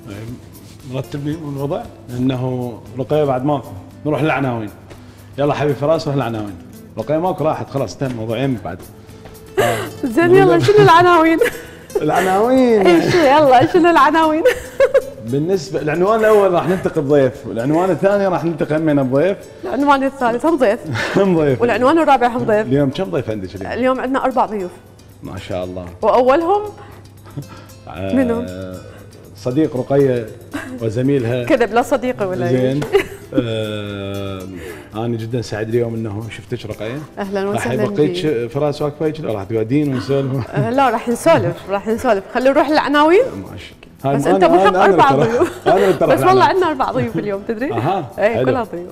مرتبين الوضع انه رقيه بعد ماكو نروح للعناوين. يلا حبيبي فراس روح العناوين. رقيه ماكو راحت خلاص انتهى الموضوع يمك بعد. زين يلا شنو العناوين؟ العناوين ايش يلا شنو العناوين؟ بالنسبه العنوان الاول راح ننتقي ضيف، والعنوان الثاني راح ننتقي من الضيف. العنوان الثالث هم ضيف. هم ضيف. والعنوان الرابع هم ضيف. اليوم كم ضيف عندك اليوم؟ اليوم عندنا 4 ضيوف. ما شاء الله. واولهم منو؟ صديق رقيه وزميلها. كذب لا صديقي ولا زين. انا جدا سعيد اليوم انه شفتك رقيه. اهلا راح وسهلا يبقيك فراس واقفه هيك راح تقعدين ونسولف؟ لا راح نسولف خلينا نروح للعناوين. ماشي. بس انت مو حق 4 ضيوف. بس والله عندنا 4 ضيوف اليوم تدري؟ اها اي كلها ضيوف.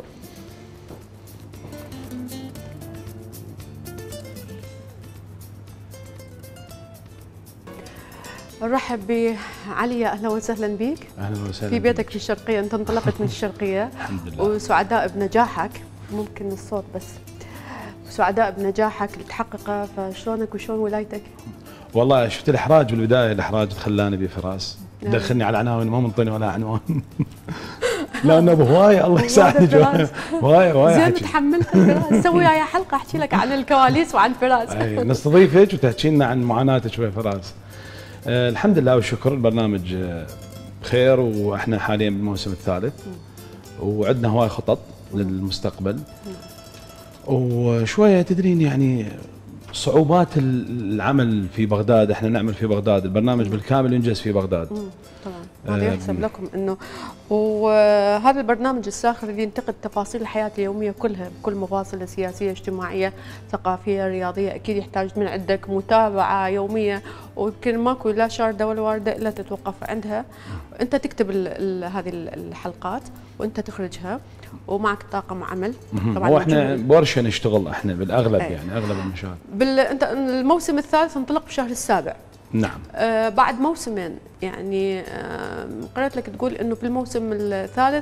نرحب بعليا، اهلا وسهلا بك. اهلا وسهلا في بيتك في الشرقيه، انت انطلقت من الشرقيه. الحمد لله. وسعداء بنجاحك، ممكن الصوت بس. سعداء بنجاحك اللي تحققه، فشلونك وشلون ولايتك؟ والله شفت الاحراج بالبدايه، الاحراج خلاني بفراس دخلني على العناوين ما منطيني ولا عنوان. لانه بهوايه الله يساعدك هوايه زين تحملت فراس، سوي وياي حلقه احكي لك عن الكواليس وعن فراس. نستضيفك وتحكي لنا عن معاناتك شوي فراس. الحمد لله والشكر البرنامج بخير، واحنا حاليا بالموسم الثالث وعندنا هواي خطط للمستقبل. وشويه تدرين يعني صعوبات العمل في بغداد، احنا نعمل في بغداد، البرنامج بالكامل ينجز في بغداد. طبعا هذا يحسب لكم انه، وهذا البرنامج الساخر اللي ينتقد تفاصيل الحياه اليوميه كلها بكل مفاصلها، سياسيه اجتماعيه ثقافيه رياضيه، اكيد يحتاج من عندك متابعه يوميه، ويمكن ماكو لا شارده ولا وارده الا تتوقف عندها. انت تكتب هذه الحلقات وانت تخرجها ومعك طاقم عمل. طبعا هو احنا بورشه نشتغل احنا بالاغلب يعني اغلب المشاهد. انت الموسم الثالث انطلق بشهر السابع. نعم. بعد موسمين يعني قرأت لك تقول انه في الموسم الثالث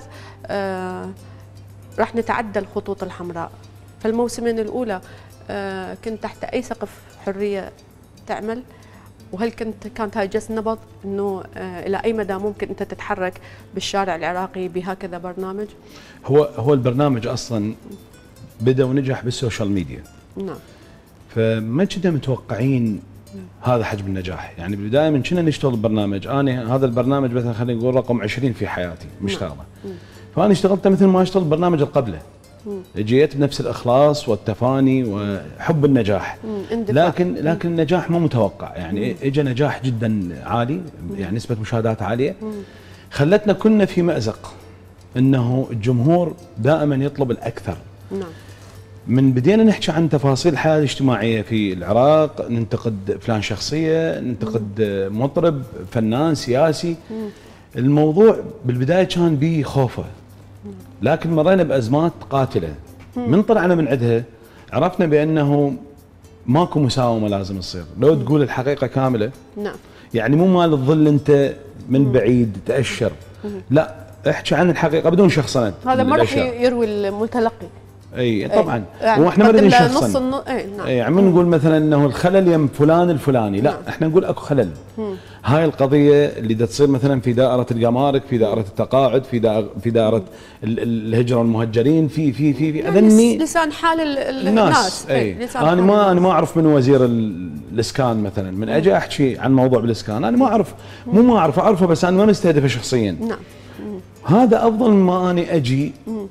راح نتعدى الخطوط الحمراء. فالموسمين الاولى كنت تحت اي سقف حريه تعمل؟ وهل كانت هاي جس نبض انه الى اي مدى ممكن انت تتحرك بالشارع العراقي بهكذا برنامج؟ هو البرنامج اصلا بدا ونجح بالسوشيال ميديا. نعم. فما كنا متوقعين هذا حجم النجاح، يعني بالبدايه من كنا نشتغل البرنامج، انا هذا البرنامج مثلا خلينا نقول رقم 20 في حياتي مشتغله. فانا اشتغلت مثل ما اشتغل البرنامج اللي قبله. جيت بنفس الاخلاص والتفاني وحب النجاح. لكن النجاح مو متوقع، يعني اجى نجاح جدا عالي، يعني نسبه مشاهدات عاليه. خلتنا كنا في مأزق انه الجمهور دائما يطلب الاكثر. نعم. من بدينا نحكي عن تفاصيل الحياه الاجتماعيه في العراق، ننتقد فلان شخصيه، ننتقد مطرب، فنان، سياسي. الموضوع بالبدايه كان بيه خوفه، لكن مرينا بازمات قاتله. من طلعنا من عندها عرفنا بانه ماكو مساومه لازم تصير، لو تقول الحقيقه كامله. نعم. يعني مو مال تظل انت من بعيد تاشر، لا احكي عن الحقيقه بدون شخصنه. هذا ما راح يروي المتلقي. اي طبعا. يعني واحنا ما نريد نشخصن. نعم. يعني من نقول مثلا انه الخلل يم فلان الفلاني، لا. احنا نقول اكو خلل. هاي القضيه اللي دا تصير مثلا في دائره الجمارك، في دائره التقاعد، في دائره الهجره والمهجرين، في اذني لسان حال الناس. انا ما اعرف من وزير الاسكان مثلا، من اجي احكي عن موضوع بالاسكان انا ما اعرف، ما اعرفه، بس انا ما مستهدفه شخصيا. نعم. هذا افضل ما اني اجي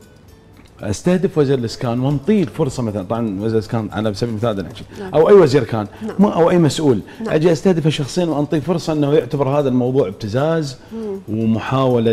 استهدف وزير الاسكان وانطيه الفرصه، مثلا طبعا وزير الاسكان على سبيل المثال نحكي، او اي وزير كان، او اي مسؤول، اجي استهدفه شخصيا وانطيه فرصه انه يعتبر هذا الموضوع ابتزاز ومحاوله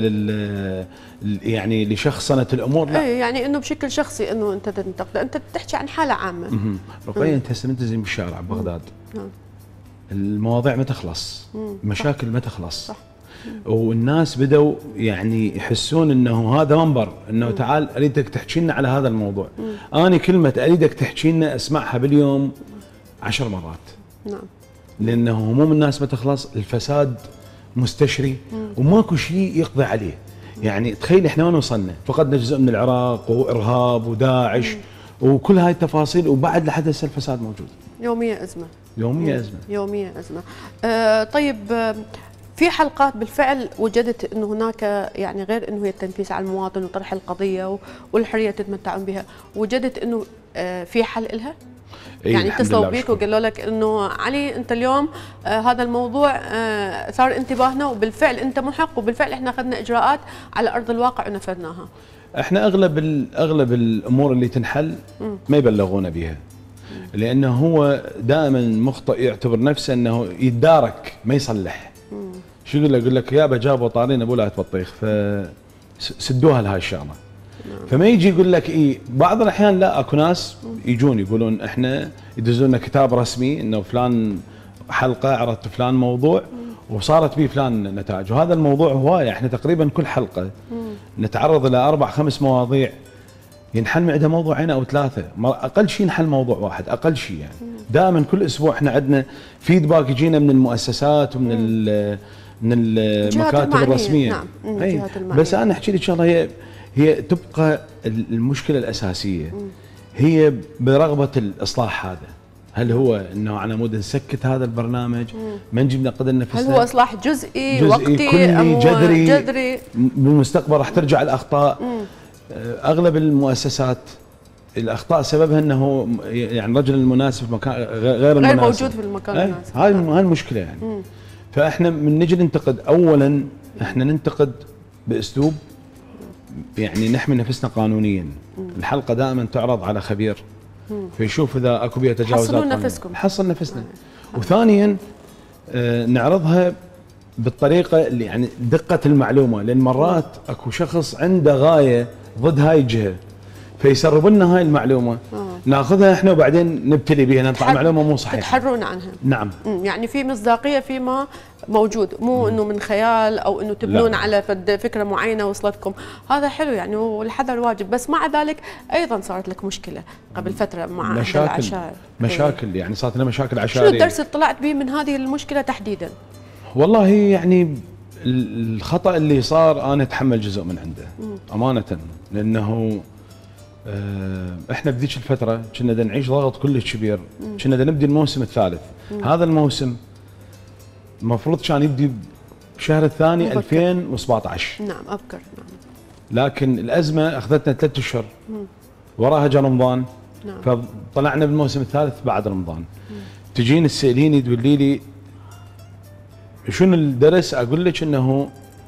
يعني لشخصنه الامور. لا يعني انه بشكل شخصي انه انت تنتقد، انت بتحكي عن حاله عامه. رقيه انت هسه انت زي بالشارع ببغداد، المواضيع ما تخلص، مشاكل ما تخلص. صح. والناس بدوا يعني يحسون انه هذا منبر، انه تعال اريدك تحكي لنا على هذا الموضوع. انا كلمه اريدك تحكي لنا اسمعها باليوم 10 مرات. نعم. لانه هموم الناس ما تخلص، الفساد مستشري وماكو شيء يقضي عليه. يعني تخيل احنا وين وصلنا، فقدنا جزء من العراق وارهاب وداعش وكل هاي التفاصيل، وبعد لحد هسه الفساد موجود. يوميا ازمه. يوميا ازمه. يوميا ازمه. طيب في حلقات بالفعل وجدت انه هناك يعني غير انه هي التنفيس على المواطن وطرح القضيه والحريه تتمتعون بها، وجدت انه في حل لها؟ يعني اتصلوا بيك وقالوا لك انه علي انت اليوم هذا الموضوع صار انتباهنا وبالفعل انت محق وبالفعل احنا اخذنا اجراءات على ارض الواقع ونفذناها. احنا اغلب الامور اللي تنحل ما يبلغونا بها، لانه هو دائما مخطئ يعتبر نفسه انه يتدارك ما يصلح. شو يقول لك يابا جابوا طارين ابو لا بطيخ فسدوها لهاي الشغله. فما يجي يقول لك بعض الاحيان لا اكو ناس يجون يقولون احنا يدزون لنا كتاب رسمي انه فلان حلقه عرضت فلان موضوع وصارت به فلان نتائج، وهذا الموضوع هوايه. احنا تقريبا كل حلقه نتعرض الى 4 5 مواضيع ينحل معها موضوعين او 3، اقل شيء ينحل موضوع واحد اقل شيء يعني. دائما كل اسبوع احنا عندنا فيدباك يجينا من المؤسسات ومن من المكاتب الرسميه. نعم. بس انا احكي لك شغله، هي تبقى المشكله الاساسيه هي برغبه الاصلاح هذا. هل هو انه على مود نسكت هذا البرنامج ما نجيب نقدر نفسنا؟ هل هو اصلاح جزئي وقتي كلي جذري بالمستقبل راح ترجع الاخطاء؟ اغلب المؤسسات الاخطاء سببها انه يعني الرجل المناسب في مكان غير المناسب، موجود في المكان المناسب. هاي المشكله يعني. فاحنا من نجي ننتقد اولا احنا ننتقد باسلوب يعني نحمي نفسنا قانونيا. الحلقه دائما تعرض على خبير فيشوف اذا اكو بيها تجاوزات حصلوا نفسكم، حصل نفسنا. وثانيا نعرضها بالطريقه اللي يعني دقه المعلومه، لان مرات اكو شخص عنده غايه ضد هاي الجهه فيسرب لنا هاي المعلومه ناخذها احنا وبعدين نبتلي بها نطلع معلومه مو صحيحه، تتحرون عنها. نعم. يعني في مصداقيه فيما موجود، مو انه من خيال او انه تبنون على فكره معينه وصلتكم. هذا حلو يعني والحذر واجب، بس مع ذلك ايضا صارت لك مشكله قبل فتره مع العشائر. مشاكل يعني صارت لنا مشاكل عشائريه. شنو الدرس اللي طلعت به من هذه المشكله تحديدا؟ والله يعني الخطا اللي صار انا اتحمل جزء من عنده امانه، لانه احنا بذيك الفتره كنا نعيش ضغط كلش كبير، كنا نبدي الموسم الثالث. هذا الموسم المفروض كان يبدي بشهر الثاني 2017. نعم ابكر. نعم. لكن الازمه اخذتنا 3 اشهر، وراها جاء رمضان. نعم. فطلعنا بالموسم الثالث بعد رمضان. تجيني تساليني تقولي لي شنو الدرس؟ اقول لك انه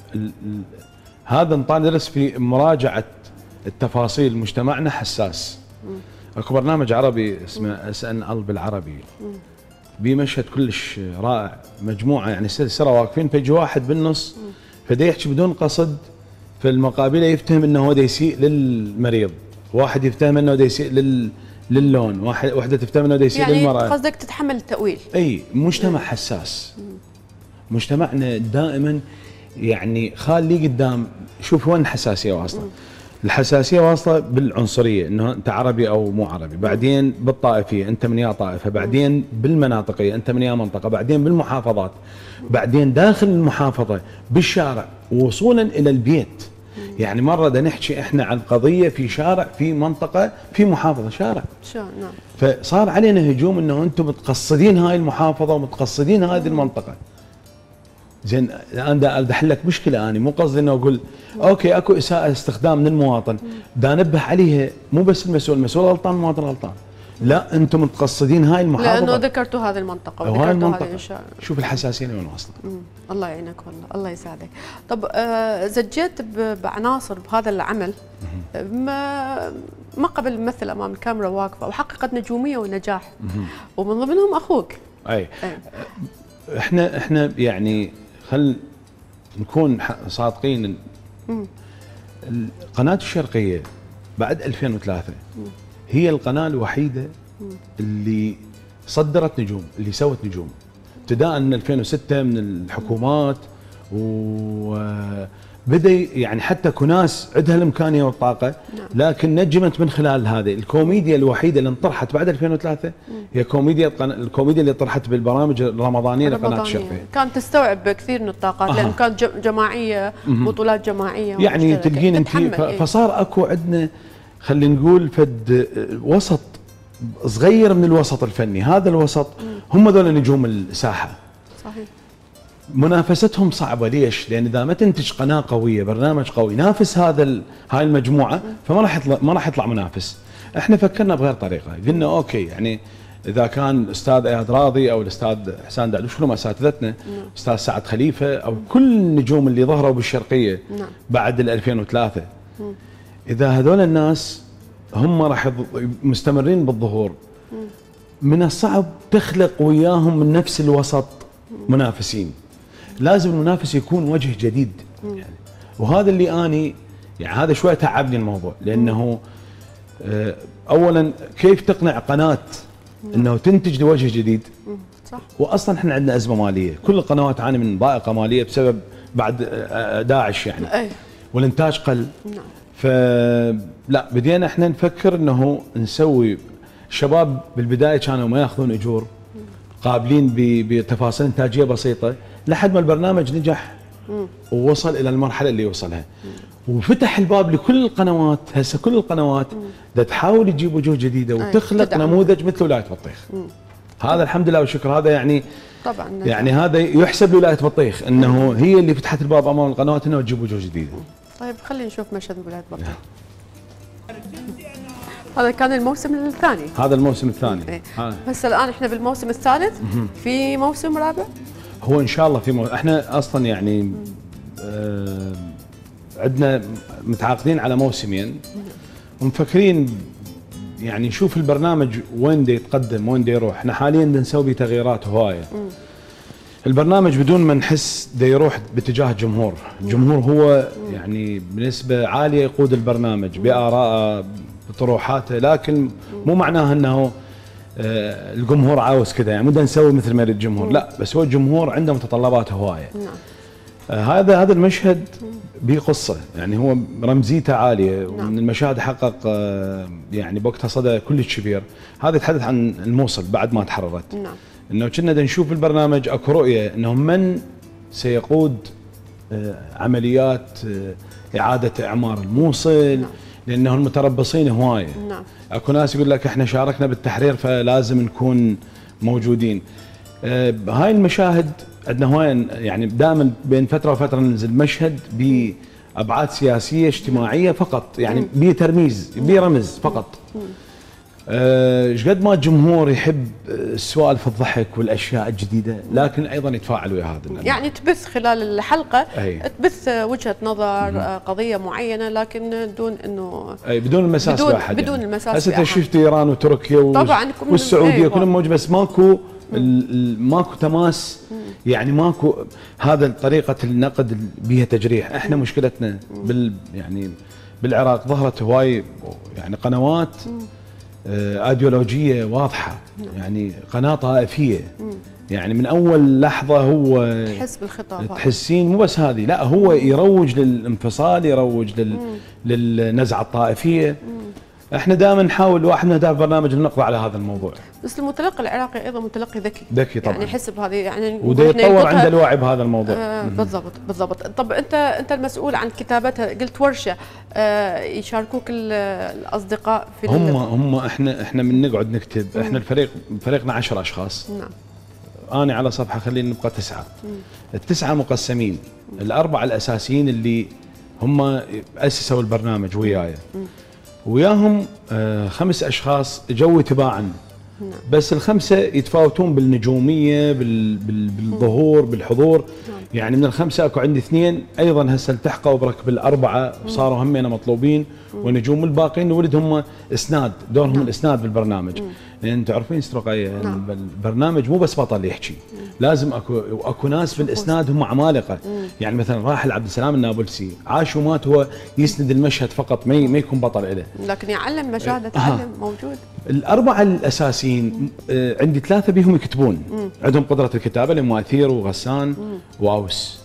هذا انطانا درس في مراجعه التفاصيل. مجتمعنا حساس. اكو برنامج عربي اسمه SNL بالعربي، بمشهد كلش رائع، مجموعه يعني سلسله واقفين فيجي واحد بالنص فدا يحكي بدون قصد، فالمقابله يفتهم انه هو دا يسيء للمريض، واحد يفتهم انه دا يسيء للون، واحده تفتهم انه دا يسيء يعني للمراه. يعني قصدك تتحمل التاويل. اي مجتمع حساس. مجتمعنا دائما يعني خالي قدام. شوف وين الحساسيه واصله؟ الحساسيه واصله بالعنصريه، انه انت عربي او مو عربي، بعدين بالطائفيه انت من يا طائفه، بعدين بالمناطقيه انت من يا منطقه، بعدين بالمحافظات، بعدين داخل المحافظه بالشارع، وصولا الى البيت. يعني مره بدنا نحكي احنا عن قضيه في شارع في منطقه في محافظه شارع. نعم. فصار علينا هجوم انه انتم متقصدين هاي المحافظه ومتقصدين هذه المنطقه. زين انا بدي احل لك مشكله، انا مو قصدي انه اقول اوكي اكو اساءه استخدام من المواطن، دا انبه عليها، مو بس المسؤول غلطان المواطن غلطان. لا انتم متقصدين هاي المحافظه لانه ذكرتوا هذه المنطقه وذكرتوا هذه الشارع. شوف الحساسيه وين واصله. الله يعينك والله، الله يساعدك. طب زجيت بعناصر بهذا العمل ما قبل نمثل امام الكاميرا واقفه وحققت نجوميه ونجاح، ومن ضمنهم اخوك. اي احنا يعني خل نكون صادقين. القناه الشرقيه بعد 2003 هي القناه الوحيده اللي صدرت نجوم، اللي سوت نجوم ابتداء من 2006 من الحكومات، وبدا يعني حتى كناس عندها الامكانيه والطاقه، لكن نجمت من خلال هذه الكوميديا الوحيده اللي انطرحت بعد 2003 هي الكوميديا اللي طرحت بالبرامج الرمضانيه لقناه الشرقيه. كانت تستوعب كثير من الطاقات لان كانت جماعيه، بطولات جماعيه يعني تلقين انت. فصار اكو عندنا خلينا نقول فد وسط صغير من الوسط الفني، هذا الوسط هم ذول نجوم الساحه. صحيح. منافستهم صعبه. ليش؟ لان اذا ما تنتج قناه قويه، برنامج قوي ينافس هاي المجموعه، فما راح يطلع منافس. احنا فكرنا بغير طريقه، قلنا اوكي يعني اذا كان الاستاذ اياد راضي او الاستاذ حسان دعدوش كلهم اساتذتنا، استاذ سعد خليفه او كل النجوم اللي ظهروا بالشرقيه بعد 2003، اذا هذول الناس هم راح مستمرين بالظهور، من الصعب تخلق وياهم من نفس الوسط منافسين. لازم المنافس يكون وجه جديد يعني. وهذا اللي اني يعني هذا شويه تعبني الموضوع، لانه اولا كيف تقنع قناه انه تنتج لوجه جديد؟ صح. واصلا احنا عندنا ازمه ماليه، كل القنوات تعاني من ضائقه ماليه بسبب بعد داعش يعني. أي. والانتاج قل. نعم. فلا بدينا احنا نفكر انه نسوي، الشباب بالبدايه كانوا ما ياخذون اجور، قابلين بتفاصيل انتاجيه بسيطه، لحد ما البرنامج نجح ووصل الى المرحله اللي وصلها. وفتح الباب لكل القنوات، هسه كل القنوات بدها تحاول تجيب وجوه جديده وتخلق نموذج مثل ولايه بطيخ. هذا الحمد لله والشكر، هذا يعني طبعا يعني هذا يحسب لولايه بطيخ انه هي اللي فتحت الباب امام القنوات انه تجيب وجوه جديده. طيب خلينا نشوف مشهد ولايه بطيخ. هذا كان الموسم الثاني. هذا الموسم الثاني. ايه. هسه الان احنا بالموسم الثالث، في موسم رابع؟ هو ان شاء الله في احنا اصلا يعني عندنا متعاقدين على موسمين ومفكرين يعني نشوف البرنامج وين دا يتقدم وين دا يروح. احنا حاليا بدنا نسوي تغييرات هوايه. البرنامج بدون ما نحس دا يروح باتجاه الجمهور، الجمهور هو يعني بنسبه عاليه يقود البرنامج بآراءه بطروحاته، لكن مو معناها انه الجمهور عاوز كذا، يعني مو بدنا نسوي مثل ما يريد الجمهور، لا بس هو الجمهور عنده متطلبات هوايه. هذا المشهد به قصه، يعني هو رمزيته عاليه ومن المشاهد حقق يعني بوقتها صدى كلش كبير. هذا يتحدث عن الموصل بعد ما تحررت. انه كنا نشوف بالبرنامج اكو رؤيه انه من سيقود عمليات اعاده اعمار الموصل، لانه المتربصين هوايه. اكو ناس يقول لك احنا شاركنا بالتحرير فلازم نكون موجودين. هاي المشاهد عندنا هوايه، يعني دائما بين فتره وفتره ننزل مشهد بابعاد سياسيه اجتماعيه فقط، يعني بترميز برمز فقط. ايش قد ما الجمهور يحب السوالف الضحك والاشياء الجديده، لكن ايضا يتفاعل ويا هذا. يعني تبث خلال الحلقه تبث وجهه نظر قضيه معينه، لكن دون انه بدون المساس باحد، بدون يعني. المساس هسه شفت ايران وتركيا طبعا والسعوديه كلهم موجود، بس ماكو تماس، يعني ماكو هذا طريقه النقد بها تجريح. احنا مشكلتنا يعني بالعراق ظهرت هواي يعني قنوات ايديولوجيه واضحه، يعني قناه طائفيه، يعني من اول لحظه هو تحس بالخطاب، تحسين مو بس هذه، لا هو يروج للانفصال، يروج للنزعه الطائفيه. احنا دائما نحاول، واحد من اهداف البرنامج نقضي على هذا الموضوع. بس المتلقي العراقي ايضا متلقي ذكي طبعا، يعني يحس بهذه، يعني وده يتطور عنده الوعي بهذا الموضوع. بالضبط. طب انت المسؤول عن كتابتها، قلت ورشه يشاركوك الاصدقاء في هم احنا من نقعد نكتب. احنا فريقنا 10 اشخاص. انا على صفحه خلينا نبقى 9. ال9 مقسمين، ال4 الاساسيين اللي هم اسسوا البرنامج وياهم 5 اشخاص جو تباعا. بس ال5 يتفاوتون بالنجوميه، بالظهور، بالحضور. يعني من ال5 اكو عندي 2 ايضا هسه التحقوا بركب ال4 وصاروا همين مطلوبين ونجوم. الباقيين ولد هم اسناد، دورهم الاسناد بالبرنامج. لان انتم تعرفين استرقيه البرنامج مو بس بطل يحكي، لازم اكو ناس بالاسناد هم عمالقه. يعني مثلا راحل عبد السلام النابلسي عاش ومات هو يسند المشهد فقط، ما يكون بطل له، لكن يعلم مشاهد تعلم موجود. ال4 الاساسيين عندي 3 بيهم يكتبون، عندهم قدره الكتابه اللي مؤثير وغسان واوس،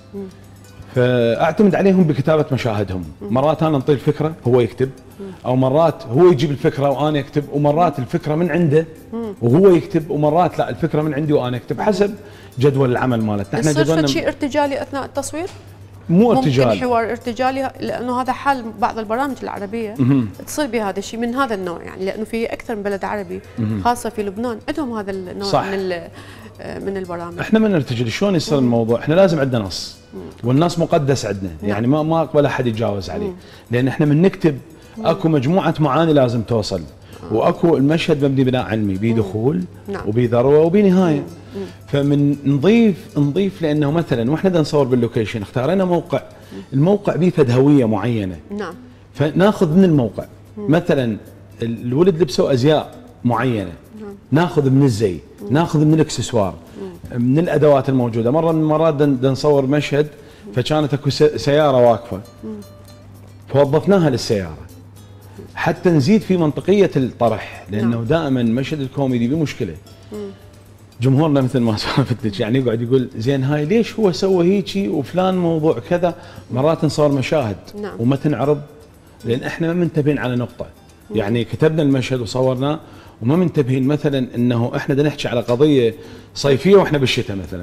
فاعتمد عليهم بكتابه مشاهدهم. مرات انا انطي الفكره هو يكتب، او مرات هو يجيب الفكره وانا اكتب، ومرات الفكره من عنده وهو يكتب، ومرات لا الفكره من عندي وانا اكتب، حسب جدول العمل مالتنا. احنا جدولنا شيء ارتجالي اثناء التصوير؟ مو ارتجال، ممكن حوار ارتجالي، لانه هذا حال بعض البرامج العربيه تصير بهذا الشيء من هذا النوع، يعني لانه في اكثر من بلد عربي خاصه في لبنان عندهم هذا النوع صح. من من البرامج. احنا ما نرتجل، شلون يصير الموضوع؟ احنا لازم عندنا نص، والنص مقدس عندنا، يعني ما اقبل احد يتجاوز عليه، لان احنا من نكتب اكو مجموعه معاني لازم توصل، واكو المشهد مبني بناء علمي، بيه دخول وبيه ذروه وبيه نهايه. فمن نضيف لانه مثلا واحنا بدنا نصور باللوكيشن اختارينا موقع، الموقع بيه فد هويه معينه. نعم. فناخذ من الموقع مثلا الولد لبسوا ازياء معينه، ناخذ من الزي، ناخذ من الاكسسوار، من الادوات الموجوده. مره من المرات بدنا نصور مشهد فكانت اكو سياره واقفه، فوظفناها للسياره حتى نزيد في منطقيه الطرح، لانه دائما مشهد الكوميدي بمشكله. جمهورنا مثل ما سولفت لك يعني يقعد يقول زين هاي ليش هو سوى هيجي وفلان موضوع كذا. مرات نصور مشاهد وما تنعرض لان احنا ما منتبهين على نقطه، يعني كتبنا المشهد وصورناه وما منتبهين مثلا انه احنا بدنا نحكي على قضيه صيفيه واحنا بالشتاء مثلا،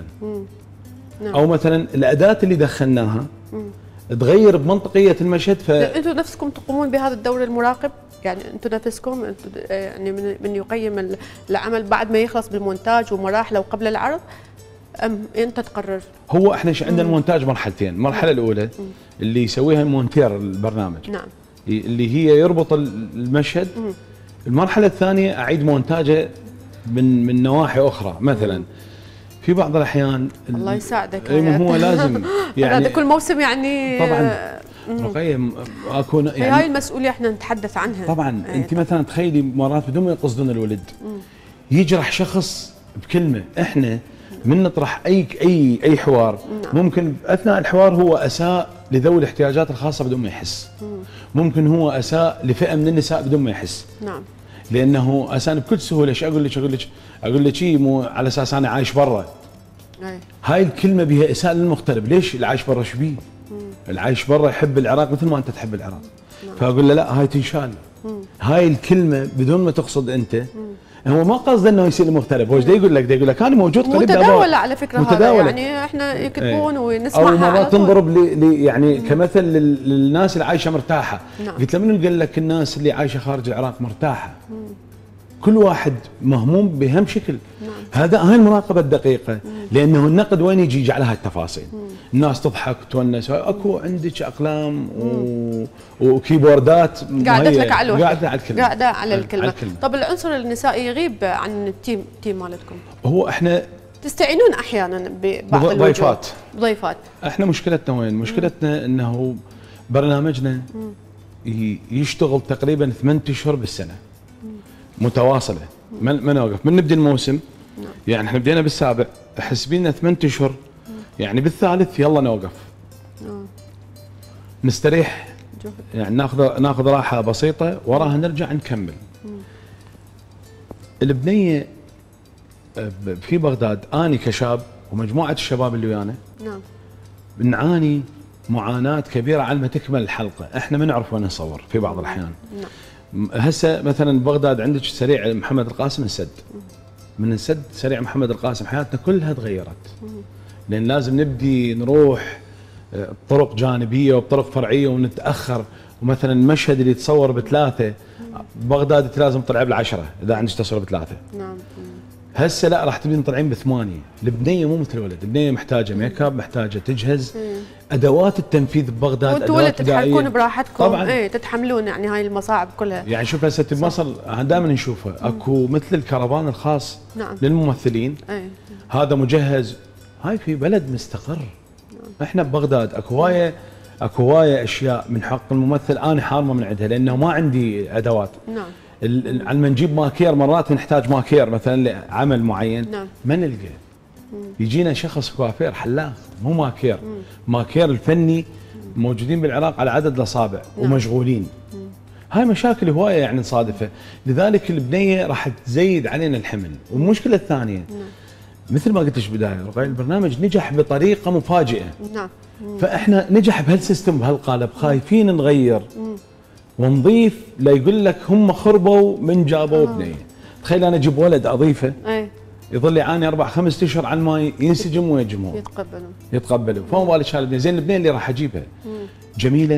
او مثلا الاداه اللي دخلناها تغير بمنطقيه المشهد. انتم نفسكم تقومون بهذا الدور المراقب؟ يعني انتم نفسكم يعني من يقيم العمل بعد ما يخلص بالمونتاج ومراحله وقبل العرض، ام انت تقرر؟ هو احنا عندنا المونتاج مرحلتين، المرحله الاولى اللي يسويها المونتير البرنامج، نعم، اللي هي يربط المشهد. المرحله الثانيه اعيد مونتاجه من نواحي اخرى، مثلا في بعض الاحيان الله يساعدك هو لازم يعني هذا كل موسم يعني طبعا رقية اكون يعني هاي المسؤوليه احنا نتحدث عنها طبعا. انت مثلا تخيلي مرات بدون ما يقصدون الولد يجرح شخص بكلمه، احنا من نطرح اي حوار ممكن اثناء الحوار هو اساء لذوي الاحتياجات الخاصه بدون ما يحس، ممكن هو اساء لفئه من النساء بدون ما يحس. نعم. لانه اساء بكل سهوله. ايش اقول لك شيء مو على اساس انا عايش برا. هاي الكلمه بها اساءه للمغترب. ليش العايش برا ايش بيه؟ العايش برا يحب العراق مثل ما انت تحب العراق. فاقول له لا هاي تنشال. هاي الكلمه بدون ما تقصد انت، هو ما قصده انه يصير مغترب، هو ايش يقول لك انا موجود قريب متداوله على فكره. متداولة. هذا يعني احنا يكتبون ونسمعها او مرات تنضرب يعني كمثل للناس اللي عايشه مرتاحه. قلت له من قال لك الناس اللي عايشه خارج العراق مرتاحه؟ كل واحد مهموم بهم شكل. هاي المراقبه الدقيقه. لانه النقد وين يجي على هالتفاصيل. الناس تضحك تونس، اكو عندك اقلام وكيبوردات قاعدت لك على الوحده، قاعده على الكلمه. طب العنصر النسائي يغيب عن التيم مالتكم؟ هو احنا تستعينون احيانا ببعض ضيفات. احنا مشكلتنا وين؟ مشكلتنا انه برنامجنا يشتغل تقريبا 8 اشهر بالسنه متواصله، ما نوقف من نبدا الموسم. يعني احنا بدينا بالسابع، حسبينا 8 اشهر، يعني بالثالث يلا نوقف نستريح، يعني ناخذ راحه بسيطه وراها نرجع نكمل. البنيه في بغداد، اني كشاب ومجموعه الشباب اللي ويانا بنعاني معاناه كبيره على ما تكمل الحلقه. احنا ما نعرف وين نصور في بعض الاحيان. هسه مثلا بغداد عندك سريع محمد القاسم السد، من السد سريع محمد القاسم حياتنا كلها تغيرت، لان لازم نبدي نروح بطرق جانبيه وبطرق فرعيه ونتاخر. ومثلا المشهد اللي يتصور ب3 بغداد لازم تطلع ب10 اذا عندك تصوير ب3. نعم. هسه لا راح تبين طالعين ب8. البنيه مو مثل الولد، البنيه محتاجه ميك اب، محتاجه تجهز. ادوات التنفيذ ببغداد وانتوا ولد تتحركون براحتكم طبعا. تتحملون يعني هاي المصاعب كلها. يعني شوف هسه بمصر دائما نشوفها اكو مثل الكرفان الخاص للممثلين. هذا مجهز. هاي في بلد مستقر. احنا ببغداد اكو هوايه اشياء من حق الممثل انا حارمه من عندها لانه ما عندي ادوات. على ما نجيب ماكير مرات نحتاج ماكير مثلا لعمل معين. ما نلقى. يجينا شخص كوافير حلاق مو ماكير. ماكير الفني موجودين بالعراق على عدد الاصابع ومشغولين. هاي مشاكل هوايه يعني نصادفها. لذلك البنيه راح تزيد علينا الحمل. والمشكله الثانيه مثل ما قلت لك بدايه رقية، البرنامج نجح بطريقه مفاجئه. فاحنا نجح بهالسيستم بهالقالب، خايفين نغير ونضيف لا يقول لك هم خربوا من جابوا بنيه. تخيل انا اجيب ولد اضيفه يظل يعاني 4-5 اشهر على ما ينسجم ويجمعون يتقبلوا. فما بالك هالبنيه. زين البنيه اللي راح اجيبها جميله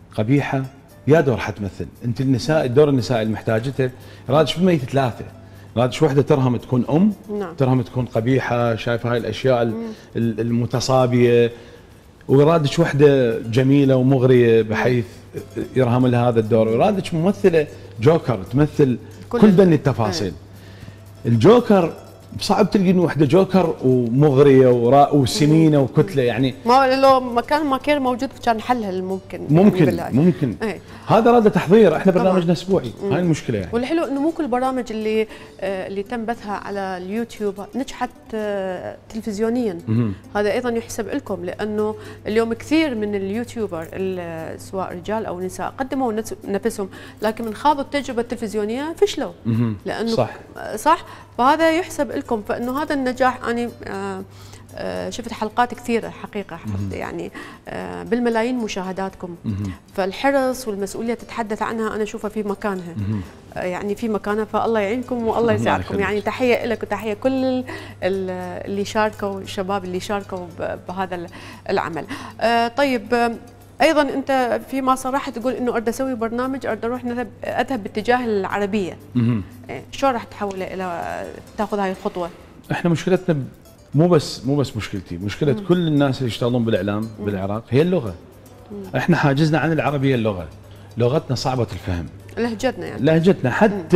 قبيحه يا دور حتمثل. انت النساء الدور النسائي اللي محتاجته رادش بميت 3 رادش وحده ترهم تكون نعم. ترهم تكون قبيحه، شايفه هاي الاشياء المتصابيه، ورادش وحده جميله ومغريه بحيث يرهم لها هذا الدور، ورادش ممثله جوكر تمثل كل بني التفاصيل. الجوكر صعب تلقي انه وحده جوكر ومغريه وسمينه وكتله، يعني ما لو مكان ما كان موجود كان حلها ممكن يعني ممكن ايه. هذا راد تحضير، احنا برنامجنا اسبوعي، هاي المشكله يعني. والحلو انه مو كل البرامج اللي تم بثها على اليوتيوب نجحت تلفزيونيا. هذا ايضا يحسب لكم، لانه اليوم كثير من اليوتيوبر سواء رجال او نساء قدموا نفسهم، لكن من خاضوا التجربه التلفزيونيه فشلوا. لانه صح فهذا يحسب لكم، فانه هذا النجاح انا شفت حلقات كثيره حقيقه يعني بالملايين مشاهداتكم، فالحرص والمسؤوليه تتحدث عنها انا اشوفها في مكانها، يعني في مكانها، فالله يعينكم والله يساعدكم. يعني تحيه لك وتحيه كل اللي شاركوا، الشباب اللي شاركوا بهذا العمل. طيب ايضا انت فيما صرحت تقول انه اريد اسوي برنامج، اريد اروح اذهب باتجاه العربيه. شو راح تحوله الى تاخذ هاي الخطوه؟ احنا مشكلتنا مو بس مشكلتي، مشكله كل الناس اللي يشتغلون بالاعلام بالعراق هي اللغه. احنا حاجزنا عن العربيه اللغه، لغتنا صعبه الفهم، لهجتنا يعني لهجتنا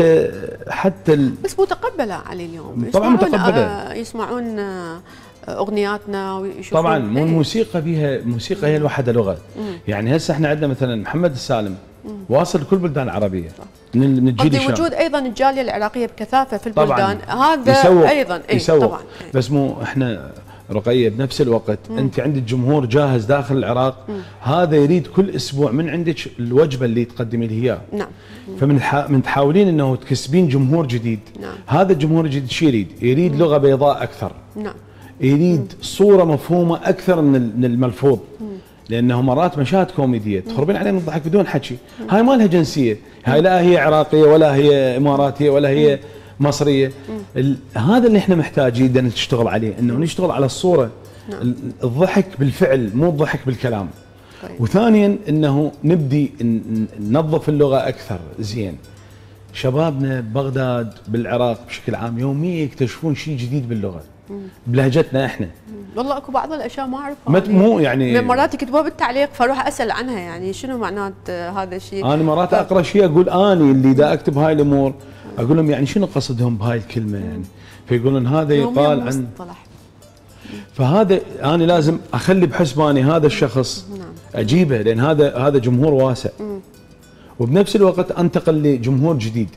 حتى بس متقبله علي اليوم، طبعا متقبله، يسمعون اغنياتنا ويشوفون. طبعا مو الموسيقى بيها، الموسيقى هي الوحده لغه. يعني هسه احنا عندنا مثلا محمد السالم واصل كل بلدان العربيه من الجيل الشاب. وجود ايضا الجاليه العراقيه بكثافه في البلدان، هذا ايضا يسوق طبعا. بس مو احنا رقيه بنفس الوقت انت عندك جمهور جاهز داخل العراق، هذا يريد كل اسبوع من عندك الوجبه اللي تقدمي له اياها. نعم. فمن تحاولين انه تكسبين جمهور جديد. نعم. هذا الجمهور الجديد شو يريد؟ يريد لغه بيضاء اكثر. نعم. يريد صوره مفهومه اكثر من الملفوظ. لانه مرات مشاهد كوميديه تخربين علينا من الضحك بدون حكي، هاي ما لها جنسيه، هاي لا هي عراقيه ولا هي اماراتيه ولا هي مصريه. هذا اللي احنا محتاجين نشتغل عليه، انه نشتغل على الصوره. نعم. الضحك بالفعل مو الضحك بالكلام. طيب. وثانيا انه نبدي ننظف اللغه اكثر زين. شبابنا ببغداد بالعراق بشكل عام يوميا يكتشفون شيء جديد باللغه بلهجتنا احنا. والله اكو بعض الاشياء ما اعرفها، مو يعني مرات يكتبوها بالتعليق فاروح اسال عنها، يعني شنو معنات هذا الشيء. انا مرات اقرا شيء اقول اني اللي دا اكتب هاي الامور اقول لهم يعني شنو قصدهم بهاي الكلمه يعني، فيقولون هذا يقال عن مصطلح. فهذا انا لازم اخلي بحسباني هذا الشخص. نعم. اجيبه، لان هذا جمهور واسع. وبنفس الوقت انتقل لجمهور جديد.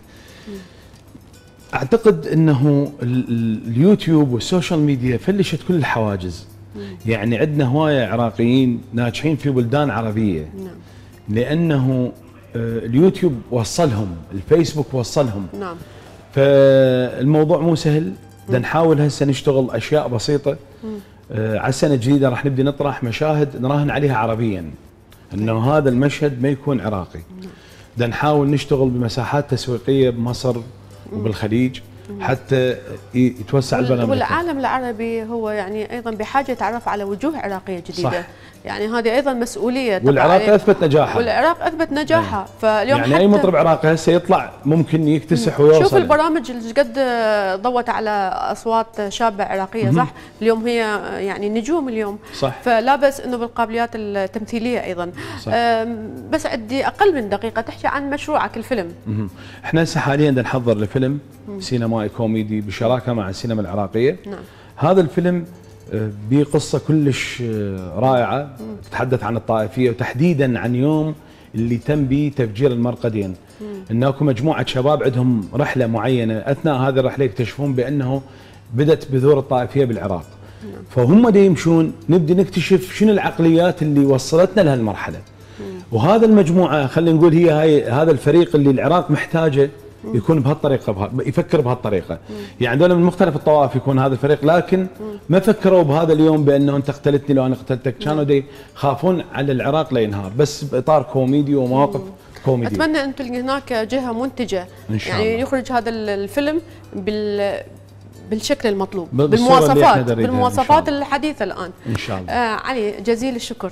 اعتقد انه اليوتيوب والسوشيال ميديا فلشت كل الحواجز. يعني عندنا هوايه عراقيين ناجحين في بلدان عربيه. نعم. لانه اليوتيوب وصلهم، الفيسبوك وصلهم. نعم. فالموضوع مو سهل، بدنا نحاول هسه نشتغل اشياء بسيطه. على السنه الجديده راح نبدي نطرح مشاهد نراهن عليها عربيا، انه هذا المشهد ما يكون عراقي. بدنا نحاول نشتغل بمساحات تسويقيه بمصر وبالخليج حتى يتوسع البرنامج. والعالم العربي هو يعني ايضا بحاجه يتعرف على وجوه عراقيه جديده. صح. يعني هذه ايضا مسؤوليه. والعراق اثبت نجاحها. والعراق اثبت نجاحها. فاليوم يعني اي مطرب عراقي هسه يطلع ممكن يكتسح ويوصل. شوف البرامج اللي قد ضوت على اصوات شابه عراقيه. صح. اليوم هي يعني نجوم اليوم. صح. فلا بس انه بالقابليات التمثيليه ايضا. صح. بس عندي اقل من دقيقه تحكي عن مشروعك الفيلم. احنا هسه حاليا بدنا نحضر لفيلم سينمائي كوميدي بشراكه مع السينما العراقيه. نعم. هذا الفيلم بقصه كلش رائعه تتحدث عن الطائفيه، وتحديدا عن يوم اللي تم به تفجير المرقدين. انه اكو مجموعه شباب عندهم رحله معينه، اثناء هذه الرحله يكتشفون بانه بدت بذور الطائفيه بالعراق. فهم دا يمشون نبدي نكتشف شنو العقليات اللي وصلتنا لهالمرحله. وهذا المجموعه خلينا نقول هذا الفريق اللي العراق محتاجه يكون بهالطريقه، يفكر بهالطريقه. يعني دول من مختلف الطوائف يكون هذا الفريق، لكن ما فكروا بهذا اليوم بانه انت قتلتني لو انا قتلتك، كانوا يخافون على العراق لينهار، بس باطار كوميدي ومواقف كوميدي. اتمنى ان تلقي هناك جهه منتجه إن شاء يعني الله. يخرج هذا الفيلم بالشكل المطلوب، بالمواصفات الحديثه الان. ان شاء الله. علي جزيل الشكر.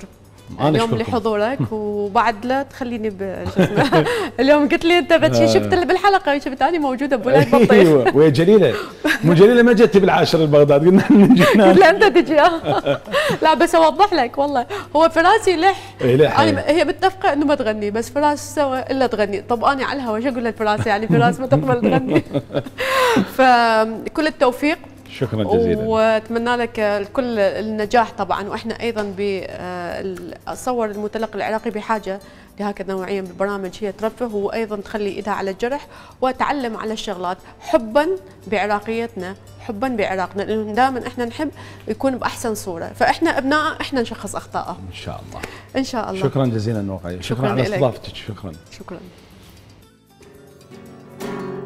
اليوم لحضورك، وبعد لا تخليني اليوم قلت لي انت بتشي شفت بالحلقه شفت اني موجوده بولايه بطيخ. ايوه وهي جليله مو جليله ما جت بالعاشر البغداد قلنا نجي لا انت تجي. لا بس اوضح لك والله هو فراسي لح هي متفقه انه ما تغني بس فراس سوى الا تغني. طب انا على الهوا شو اقول للفراس يعني فراس ما تقبل تغني. فكل التوفيق شكرا جزيلا واتمنى لك كل النجاح طبعا. واحنا ايضا اتصور المتلقي العراقي بحاجه لهكذا نوعيه من البرامج هي ترفه وايضا تخلي ايدها على الجرح وتعلم على الشغلات حبا بعراقيتنا حبا بعراقنا لانه دائما احنا نحب يكون باحسن صوره. فاحنا ابناء احنا نشخص اخطائه ان شاء الله. ان شاء الله. شكرا جزيلا نوقية. شكرا على استضافتك. شكرا.